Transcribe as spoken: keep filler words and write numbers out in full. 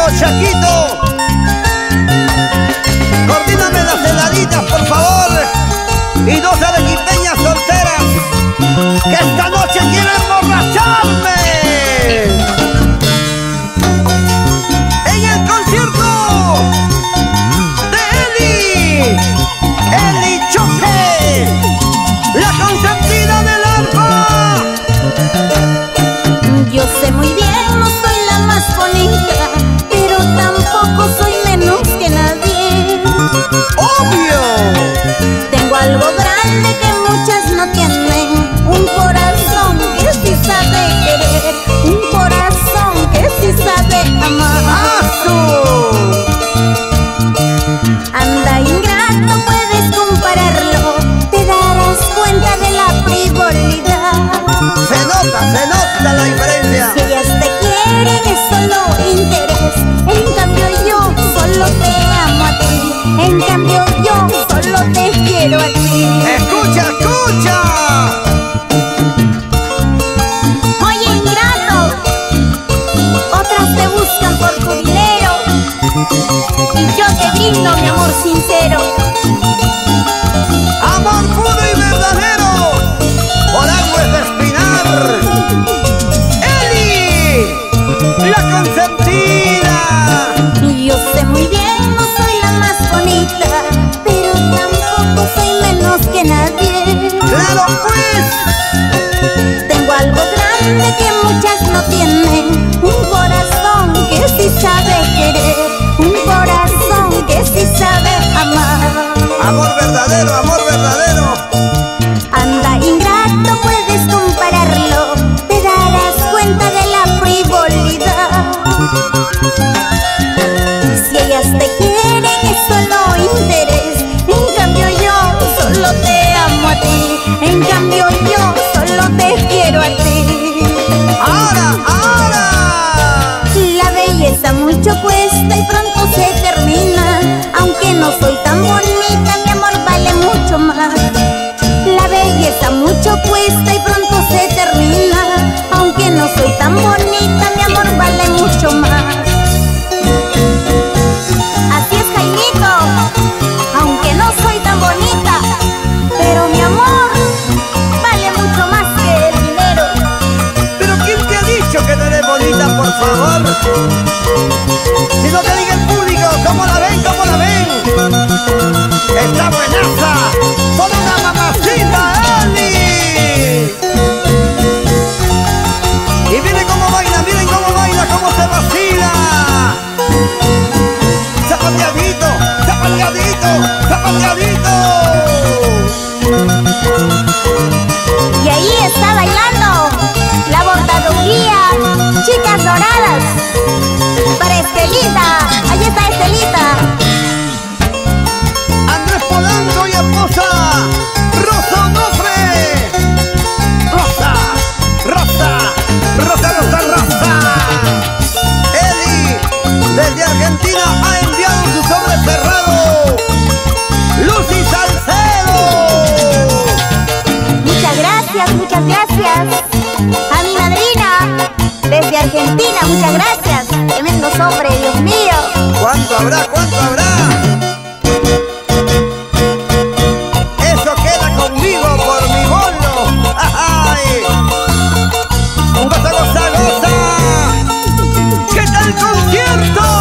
Chaquito, coordíname las heladitas, por favor. Y dos arequipeñas solteras que esta noche quieren emborracharme. En el concierto de Eli, Eli Choque, la consentida del arpa. Yo sé muy bien, no soy la más bonita, pero tampoco soy menos que nadie. ¡Obvio! Tengo algo grande que muchas no tienen, un corazón que sí sabe querer, un corazón que sí sabe amar. ¡Asu! Anda ingrato, puedes compararlo, te darás cuenta de la frivolidad. Se nota, se nota la diferencia. Si ellas te quieren es solo interés, en cambio yo solo te amo a ti, en cambio yo solo te quiero a ti. ¡Escucha, escucha! Oye ingrato, otras te buscan por tu dinero y yo te brindo mi amor sincero. Amor puro y verdadero, por algo es de espinar. Eli, la consentida. Yo sé muy bien, no soy la más bonita, pero tampoco soy menos que nadie. ¡Claro pues! Tengo algo grande que muchas no tienen, un corazón que sí sabe querer, un corazón que sí sabe amar. Amor verdadero, amor verdadero. Anda ingrato, puedes compararlo, te darás cuenta de la frivolidad. Si ellas te quieren es solo interés, en cambio yo solo te amo a ti, en cambio yo solo te quiero a ti. ¡Ahora, ahora! La belleza mucho cuesta y pronto se termina, aunque no soy tan bonita, mi amor vale mucho más. La belleza mucho cuesta y pronto se termina, aunque no soy tan bonita, mi amor vale mucho más. Así es, Jaimito, aunque no soy tan bonita, pero mi amor vale mucho más que el dinero. ¿Pero quién te ha dicho que no eres bonita, por favor? Si no te diga el público, ¿cómo la ven, cómo la ven? ¡Está buenaza! ¡Toda una mamacita, Eli! Y miren cómo baila, miren cómo baila, cómo se vacila. ¡Zapateadito, zapateadito, zapateadito! Y ahí está bailando la bordaduría, chicas doradas, para Estelita, ahí está Estelita. Andrés Polanco y esposa Rosa Onofre. Rosa, Rosa, Rosa, Rosa, Rosa. Eli, desde Argentina, ha enviado su sobre cerrado. Lucy Salcedo. Muchas gracias, muchas gracias a mi madrina desde Argentina, muchas gracias. Tremendo sobre, Dios mío. ¿Cuánto habrá? ¿Cuánto habrá? Eso queda conmigo por mi bolo. ¡Ay! ¡Goza, goza, goza! ¿Qué tal concierto?